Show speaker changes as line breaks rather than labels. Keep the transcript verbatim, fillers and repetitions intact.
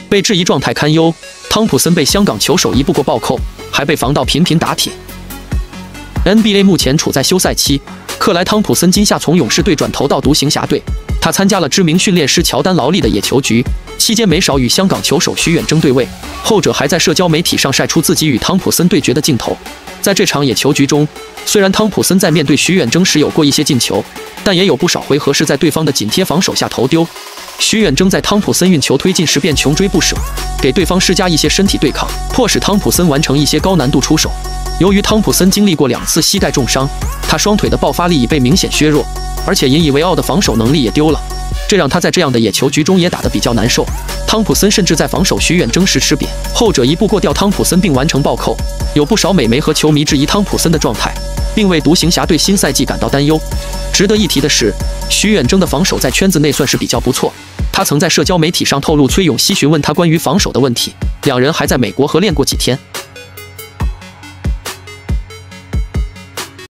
被质疑状态堪忧。汤普森被香港球手一步过暴扣，还被防到频频打铁。N B A 目前处在休赛期，克莱·汤普森今夏从勇士队转投到独行侠队。他参加了知名训练师乔丹·劳利的野球局，期间没少与香港球手徐远征对位，后者还在社交媒体上晒出自己与汤普森对决的镜头。在这场野球局中，虽然汤普森在面对徐远征时有过一些进球，但也有不少回合是在对方的紧贴防守下投丢。徐远征在汤普森运球推进时便穷追不舍，给对方施加一些身体对抗，迫使汤普森完成一些高难度出手。由于汤普森经历过两次膝盖重伤，他双腿的爆发力已被明显削弱，而且引以为傲的防守能力也丢了，这让他在这样的野球局中也打得比较难受。汤普森甚至在防守徐远征时吃瘪，后者一步过掉汤普森并完成暴扣。有不少美媒和球迷质疑汤普森的状态，并为独行侠队新赛季感到担忧。值得一提的是，徐远征的防守在圈子内算是比较不错。他曾在社交媒体上透露崔永熙询问他关于防守的问题，两人还在美国合练过几天。